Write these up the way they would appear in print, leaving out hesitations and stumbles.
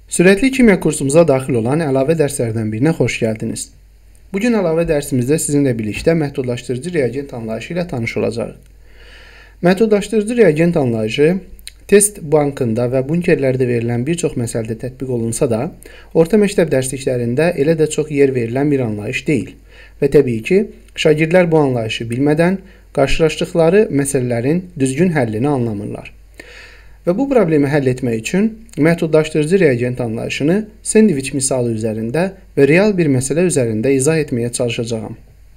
Sürətli kimya kursumuza daxil olan əlavə dərslərdən birinə xoş gəldiniz. Bugün əlavə dərsimizdə sizinlə birlikdə məhdudlaşdırıcı reagent anlayışı ilə tanış olacağıq. Məhdudlaşdırıcı reagent anlayışı test bankında və bunkerlərdə verilən bir çox məsələdə tətbiq olunsa da, orta məktəb dərsliklərində elə də çox yer verilən bir anlayış deyil. Və təbii ki, şagirdlər bu anlayışı bilmədən qarşılaşdıqları məsələlərin düzgün həllini anlamırlar. Və bu problemi həll etmək üçün məhdudlaşdırıcı reagent anlayışını sendviç misalı üzərində və real bir məsələ üzərində izah etməyə çalışacağam.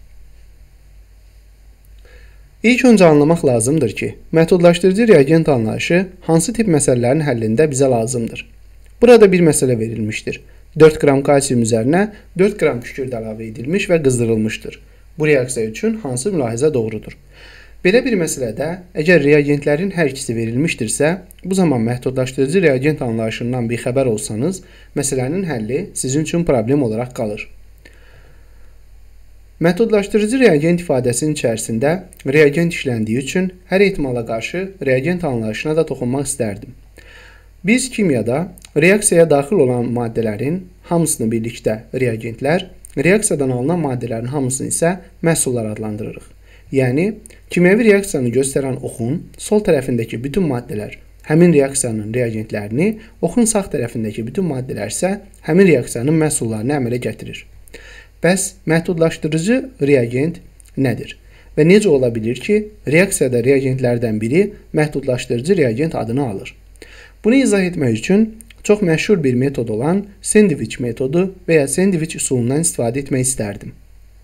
İlk öncə anlamaq lazımdır ki, məhdudlaşdırıcı reagent anlayışı hansı tip məsələlərin həllində bizə lazımdır. Burada bir məsələ verilmişdir. 4 qram kalsium üzərinə 4 qram kükürt əlavə edilmiş və qızdırılmışdır. Bu reaksiya üçün hansı mülahizə doğrudur? Belə bir məsələdə, əgər reagentlərin hər ikisi verilmişdirsə, bu zaman məhdudlaşdırıcı reagent anlayışından bir xəbər olsanız, məsələnin həlli sizin üçün problem olaraq qalır. Məhdudlaşdırıcı reagent ifadəsinin içərisində reagent işləndiyi üçün hər ehtimala qarşı reagent anlayışına da toxunmaq istərdim. Biz kimyada reaksiyaya daxil olan maddələrin hamısını birlikdə reagentlər, reaksiyadan alınan maddələrin hamısını isə məhsullar adlandırırıq. Yəni, kimyəvi reaksiyanı göstərən oxun sol tərəfindəki bütün maddələr həmin reaksiyanın reagentlərini, oxun sağ tərəfindəki bütün maddələr isə həmin reaksiyanın məhsullarını əmələ gətirir. Bəs məhdudlaşdırıcı reagent nədir? Və necə ola bilir ki, reaksiyada reagentlərdən biri məhdudlaşdırıcı reagent adını alır? Bunu izah etmək üçün çox məşhur bir metod olan sendviç metodu və ya sendviç üsulundan istifadə etmək istərdim.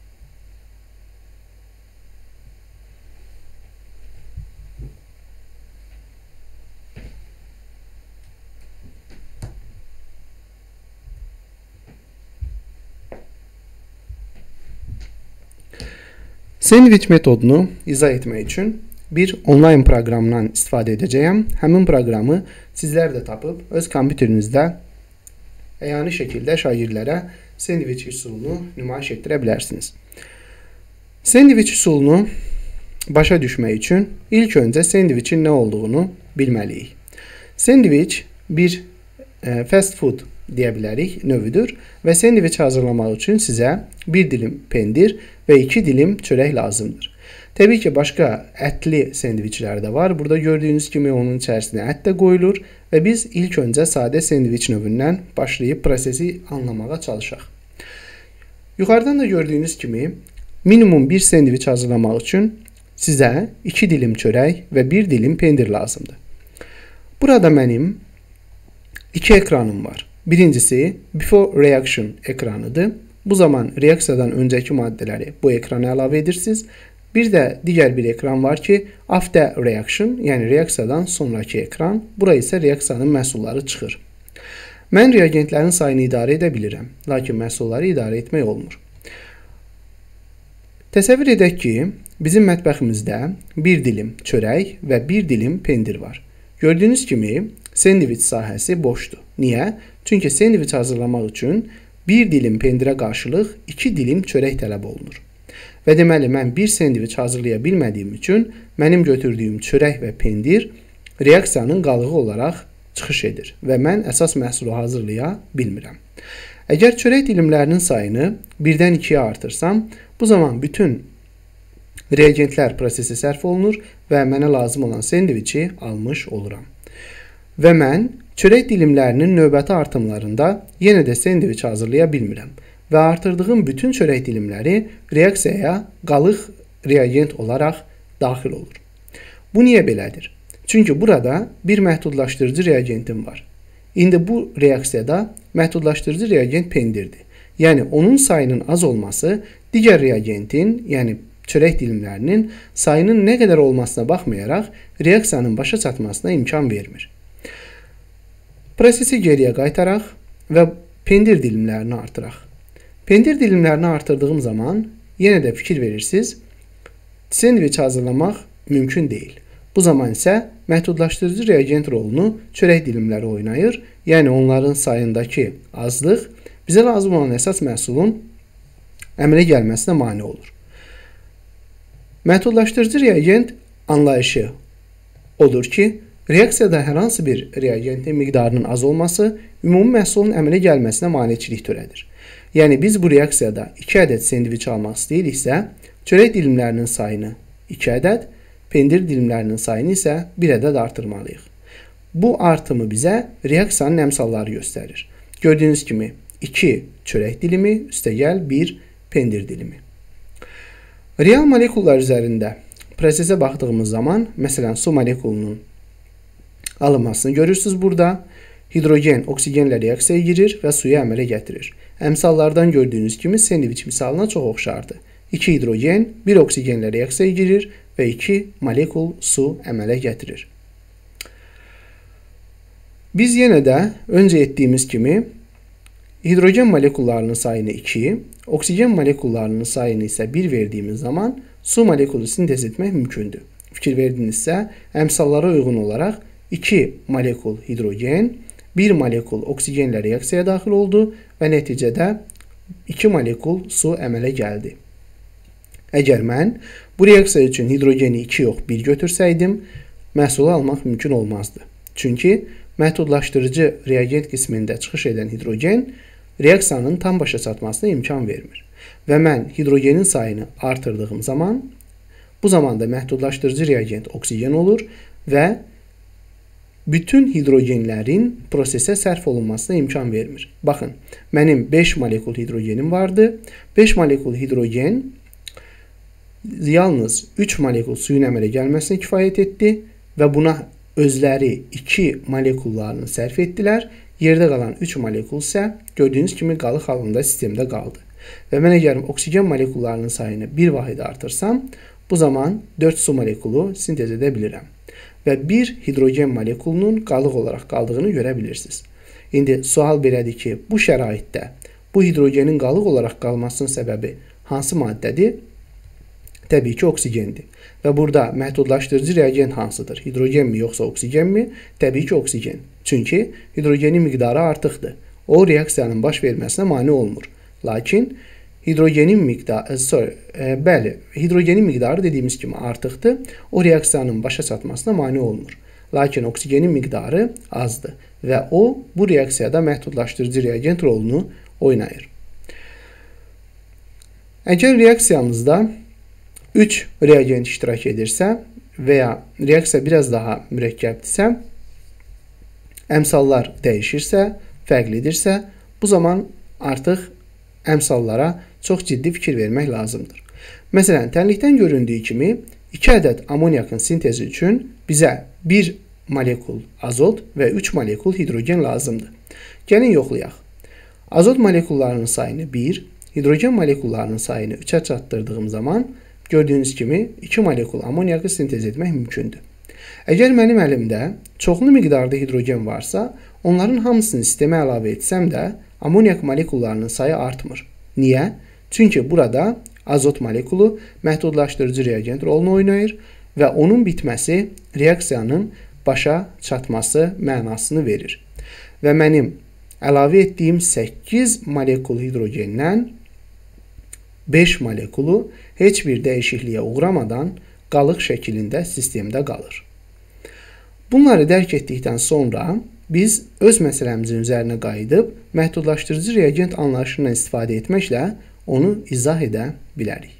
Sendviç metodunu izah etmək üçün bir onlayn proqramdan istifadə edəcəyəm. Həmin proqramı sizlər də tapıb öz kompüterinizdə əyani şəkildə şagirdlərə sendviç üsulunu nümayiş etdirə bilərsiniz. Sendviç üsulunu başa düşmək üçün ilk öncə sendviçin nə olduğunu bilməliyik. Sendviç bir fast food deyə bilərik, növüdür və sendviç hazırlamaq üçün sizə bir dilim pendir və 2 dilim çörək lazımdır. Təbii ki, başqa ətli sendviçlər də var. Burada gördüyünüz kimi onun içərisinə ət də qoyulur və biz ilk öncə sadə sendviç növündən başlayıb prosesi anlamağa çalışaq. Yuxarıdan da gördüyünüz kimi minimum bir sendviç hazırlamaq üçün sizə 2 dilim çörək və 1 dilim pendir lazımdır. Burada mənim 2 ekranım var. Birincisi Before Reaction ekranıdır. Bu zaman reaksiyadan öncəki maddələri bu ekrana əlavə edirsiniz. Bir də digər bir ekran var ki, After Reaction, yəni reaksiyadan sonraki ekran. Bura isə reaksiyanın məhsulları çıxır. Mən reagentlərin sayını idarə edə bilirəm, lakin məhsulları idarə etmək olmur. Təsəvvür edək ki, bizim mətbəximizdə 1 dilim çörək və 1 dilim pendir var. Gördüyünüz kimi sendviç sahəsi boşdur. Niyə? Çünki sendviç hazırlamaq üçün 1 dilim pendirə qarşılıq 2 dilim çörək tələb olunur. Və deməli, mən bir sendviç hazırlaya bilmədiyim üçün mənim götürdüyüm çörək və pendir reaksiyanın qalığı olaraq çıxış edir və mən əsas məhsulu hazırlaya bilmirəm. Əgər çörək dilimlərinin sayını 1-dən 2-yə artırsam, bu zaman bütün reagentlər prosesi sərf olunur və mənə lazım olan sendviçi almış oluram. Və mən çörək dilimlərinin növbəti artımlarında yenə də sendviç hazırlaya bilmirəm və artırdığım bütün çörək dilimləri reaksiyaya qalıq reagent olaraq daxil olur. Bu niyə belədir? Çünki burada bir məhdudlaşdırıcı reagentim var. İndi bu reaksiyada məhdudlaşdırıcı reagent pendirdir. Yəni onun sayının az olması digər reagentin, yəni çörək dilimlərinin sayının nə qədər olmasına baxmayaraq reaksiyanın başa çatmasına imkan vermir. Prosesi geriyə qaytaraq və pendir dilimlərini artıraq. Pendir dilimlərini artırdığım zaman yenə də fikir verirsiniz, sendviç hazırlamaq mümkün deyil. Bu zaman isə məhdudlaşdırıcı reagent rolunu çörək dilimləri oynayır, yəni onların sayındakı azlıq bizə lazım olan əsas məhsulun əmələ gəlməsinə mane olur. Məhdudlaşdırıcı reagent anlayışı odur ki, Reaksiyada hər hansı bir reagentin miqdarının az olması ümumi məhsulun əmələ gəlməsinə maneçilik törədir. Yəni biz bu reaksiyada 2 ədəd sendviç almaq istəyiriksə, çörək dilimlərinin sayını 2 ədəd, pendir dilimlərinin sayını isə 1 ədəd artırmalıyıq. Bu artımı bizə reaksiyanın əmsalları göstərir. Gördüyünüz kimi 2 çörək dilimi, üstəgəl 1 pendir dilimi. Real molekullar üzərində prosesə baxdığımız zaman, məsələn, su molekulunun alınmasını görürsünüz burada. Hidrogen oksigenlə reaksiyaya girir və suyu əmələ gətirir. Əmsallardan gördüyünüz kimi sendviç misalına çox oxşardır. 2 hidrogen, 1 oksigenlə reaksiyaya girir və 2 molekul su əmələ gətirir. Biz yenə də öncə etdiyimiz kimi hidrogen molekullarının sayını 2, oksigen molekullarının sayını isə 1 verdiyimiz zaman su molekulu sintez etmək mümkündür. Fikir verdinizsə, əmsallara uyğun olaraq 2 molekul hidrogen, 1 molekul oksigenlə reaksiyaya daxil oldu və nəticədə 2 molekul su əmələ gəldi. Əgər mən bu reaksiya üçün hidrogeni 2 yox 1 götürsəydim, məhsulu almaq mümkün olmazdı. Çünki məhdudlaşdırıcı reagent qismində çıxış edən hidrogen reaksiyanın tam başa çatmasına imkan vermir. Və mən hidrogenin sayını artırdığım zaman, bu zamanda məhdudlaşdırıcı reagent oksigen olur və bütün hidrogenlərin prosesə sərf olunmasına imkan vermir. Baxın, mənim 5 molekul hidrogenim vardı. 5 molekul hidrogen yalnız 3 molekul suyun əmələ gəlməsinə kifayət etdi və buna özləri 2 molekullarını sərf etdilər. Yerdə qalan 3 molekul isə gördüyünüz kimi qalıq halında sistemdə qaldı. Və mən əgər oksigen molekullarının sayını 1 vahid artırsam, bu zaman 4 su molekulu sintez edə bilirəm. Və 1 hidrogen molekulunun qalıq olaraq qaldığını görə bilirsiniz. İndi sual belədir ki, bu şəraitdə bu hidrogenin qalıq olaraq qalmasının səbəbi hansı maddədir? Təbii ki, oksigendir. Və burada məhdudlaşdırıcı reagent hansıdır? Hidrogenmi yoxsa oksigenmi? Təbii ki, oksigen. Çünki hidrogenin miqdarı artıqdır. O reaksiyanın baş verməsinə mane olmur. Lakin hidrogenin miqdarı dediyimiz kimi artıqdır. O reaksiyanın başa çatmasına mane olmur. Lakin oksigenin miqdarı azdır və o bu reaksiyada məhdudlaşdırıcı reagent rolunu oynayır. Əgər reaksiyamızda 3 reagent iştirak edirsə və ya reaksiya biraz daha mürəkkəbdirsə, əmsallar dəyişirsə, fərqlidirsə, bu zaman artıq əmsallara çox ciddi fikir vermək lazımdır. Məsələn, tənlikdən göründüyü kimi 2 ədəd amoniakın sintezi üçün bizə 1 molekul azot və 3 molekul hidrogen lazımdır. Gəlin yoxlayaq. Azot molekullarının sayını 1, hidrogen molekullarının sayını 3-ə çatdırdığım zaman gördüyünüz kimi 2 molekul amoniakı sintez etmək mümkündür. Əgər mənim əlimdə çoxlu miqdarda hidrogen varsa, onların hamısını sistemə əlavə etsəm də amoniak molekullarının sayı artmır. Niyə? Çünki burada azot molekulu məhdudlaşdırıcı reagent rolunu oynayır və onun bitməsi reaksiyanın başa çatması mənasını verir. Və mənim əlavə etdiyim 8 molekul hidrogendən 5 molekulu heç bir dəyişikliyə uğramadan qalıq şəklində sistemdə qalır. Bunları dərk etdikdən sonra biz öz məsələmizin üzərinə qayıdıb məhdudlaşdırıcı reagent anlayışından istifadə etməklə onu izah edə bilərik.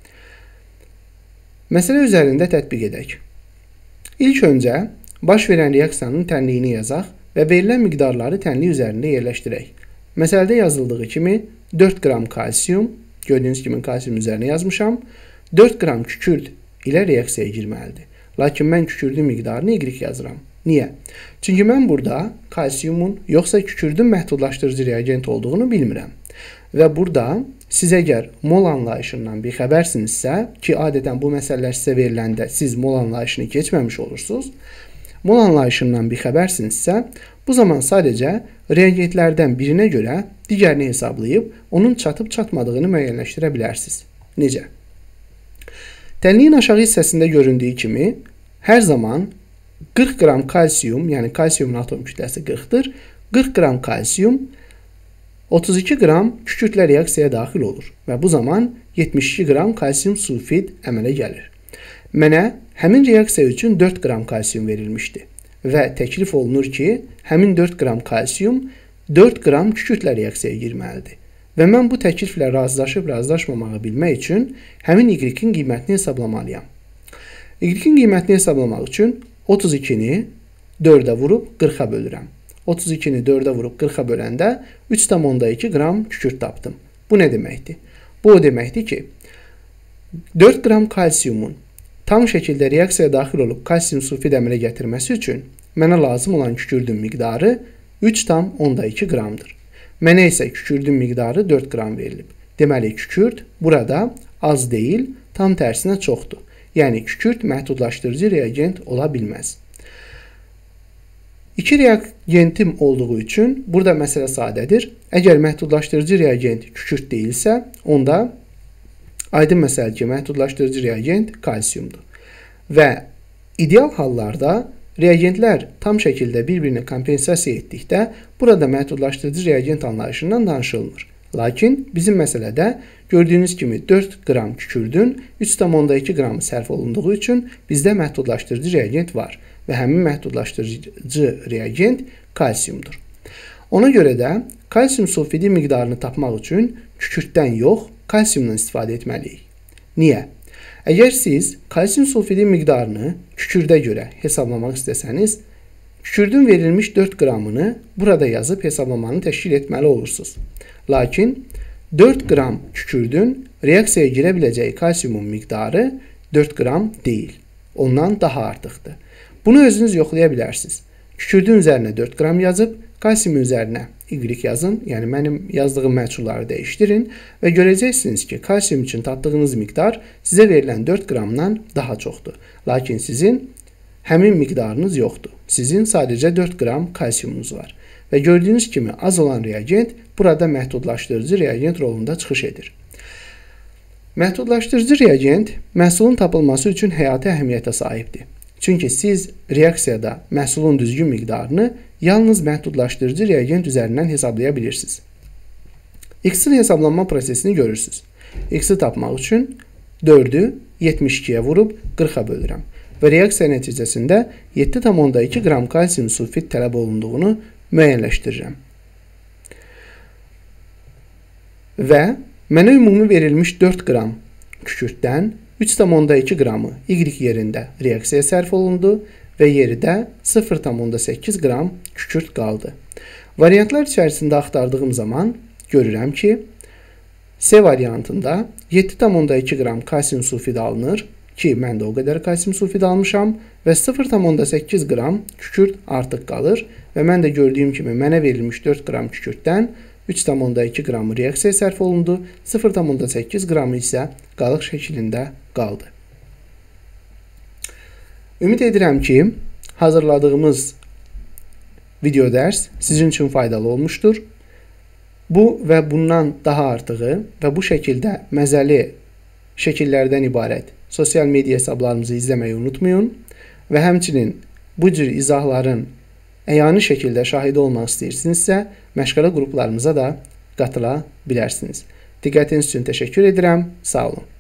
Məsələ üzərində tətbiq edək. İlk öncə baş verən reaksiyanın tənliyini yazaq və verilən miqdarları tənlik üzərində yerləşdirək. Məsələdə yazıldığı kimi 4 qram kalsium, gördüyünüz kimi kalsium üzərinə yazmışam, 4 qram kükürt ilə reaksiyaya girməlidir. Lakin mən kükürdün miqdarını Y yazıram. Niyə? Çünki mən burada kalsiumun yoxsa kükürdün məhdudlaşdırıcı reagent olduğunu bilmirəm. Və burada siz əgər mol anlayışından bir xəbərsinizsə, ki adətən bu məsələlər sizə veriləndə siz mol anlayışını keçməmiş olursunuz, mol anlayışından bir xəbərsinizsə, bu zaman sadəcə reagentlərdən birinə görə digərini hesablayıb onun çatıb-çatmadığını müəyyənləşdirə bilərsiniz. Necə? Tənliyin aşağı hissəsində göründüyü kimi, hər zaman 40 qram kalsium, yəni kalsiumun atom kütləsi 40-dır, 40 qram kalsium 32 qram kükürtlə reaksiyaya daxil olur və bu zaman 72 qram kalsium sulfid əmələ gəlir. Mənə həmin reaksiya üçün 4 qram kalsium verilmişdi və təklif olunur ki, həmin 4 qram kalsium 4 qram kükürtlə reaksiyaya girməlidir. Və mən bu təkliflə razılaşmamağı bilmək üçün həmin Y-in qiymətini hesablamalıyam. Y-in qiymətini hesablamaq üçün 32-ni 4-ə vurub 40-a bölürəm. 32-ni 4-ə vurub 40-a böləndə 3,2 qram kükürt tapdım. Bu nə deməkdir? Bu o deməkdir ki, 4 qram kalsiumun tam şəkildə reaksiyaya daxil olub kalsium sulfid əmələ gətirməsi üçün mənə lazım olan kükürdün miqdarı 3,2 qramdır. Mənə isə kükürdün miqdarı 4 qram verilib. Deməli, kükürt burada az deyil, tam tərsinə çoxdur. Yəni, kükürt məhdudlaşdırıcı reagent ola bilməz. 2 reagentim olduğu üçün burada məsələ sadədir. Əgər məhdudlaşdırıcı reagent kükürt deyilsə, onda aydın məsələ ki, məhdudlaşdırıcı reagent kalsiumdur. Və ideal hallarda reagentlər tam şəkildə bir-birini kompensasiya etdikdə burada məhdudlaşdırıcı reagent anlayışından danışılmır. Lakin bizim məsələdə gördüyünüz kimi 4 qram kükürdün 3,2 qramı sərf olunduğu üçün bizdə məhdudlaşdırıcı reagent var və həmin məhdudlaşdırıcı reagent kalsiumdur. Ona görə də kalsium sulfidi miqdarını tapmaq üçün kükürddən yox, kalsiumdan istifadə etməliyik. Niyə? Əgər siz kalsium sulfidi miqdarını kükürdə görə hesablamaq istəsəniz, kükürdün verilmiş 4 qramını burada yazıb hesablamanı təşkil etməli olursunuz. Lakin 4 qram kükürdün reaksiyaya girə biləcəyi kalsiumun miqdarı 4 qram deyil, ondan daha artıqdır. Bunu özünüz yoxlaya bilərsiniz. Kükürdün üzərinə 4 qram yazıb, kalsiumun üzərinə Y yazın, yəni mənim yazdığım məhsulları dəyişdirin və görəcəksiniz ki, kalsium üçün tapdığınız miqdar sizə verilən 4 qramdan daha çoxdur. Lakin sizin həmin miqdarınız yoxdur. Sizin sadəcə 4 qram kalsiumunuz var. Və gördüyünüz kimi az olan reagent burada məhdudlaşdırıcı reagent rolunda çıxış edir. Məhdudlaşdırıcı reagent məhsulun tapılması üçün həyati əhəmiyyətə sahibdir. Çünki siz reaksiyada məhsulun düzgün miqdarını yalnız məhdudlaşdırıcı reagent üzərindən hesablaya bilirsiniz. X-in hesablanma prosesini görürsünüz. X-i tapmaq üçün 4-ü 72-yə vurub 40-a bölürəm və reaksiya nəticəsində 7,2 qram kalsium sulfid tələb olunduğunu müəyyənləşdirirəm. Və mənə ümumi verilmiş 4 qram kükürddən 3,2 qramı Y yerində reaksiyaya sərf olundu və yeridə 0,8 qram kükürt qaldı. Variantlar içərisində axtardığım zaman görürəm ki, C variantında 7,2 qram kalsium sulfid alınır ki, mən də o qədər kalsium sulfid almışam və 0,8 qram kükürt artıq qalır və mən də gördüyüm kimi mənə verilmiş 4 qram kükürtdən 3,2 qramı reaksiyaya sərf olundu, 0,8 qramı isə qalıq şəklində qaldı. Ümid edirəm ki, hazırladığımız video dərs sizin üçün faydalı olmuşdur. Bu və bundan daha artığı və bu şəkildə məzəli şəkillərdən ibarət sosial media hesablarımızı izləməyi unutmayın və həmçinin bu cür izahların əyani şəkildə şahidi olmaq istəyirsinizsə, məşğələ qruplarımıza da qatıla bilərsiniz. Diqqətiniz üçün təşəkkür edirəm. Sağ olun.